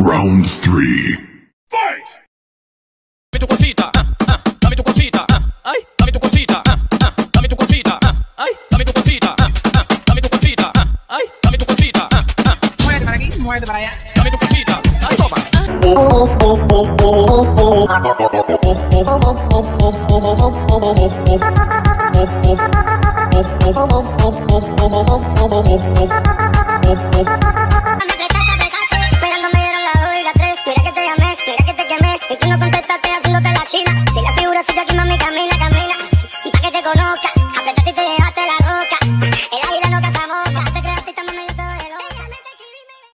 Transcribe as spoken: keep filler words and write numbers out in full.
Round three. Fight! Dame tu cosita, ah, ah, dame tu cosita, ah, ay, dame tu cosita, ah, ah, dame tu cosita, ah, ay, dame tu cosita, ah, ah, dame tu cosita, ah, ay, dame tu cosita, ah, ah. Muévete para aquí, muévete para allá. Dame tu cosita, ay, toma. Oh,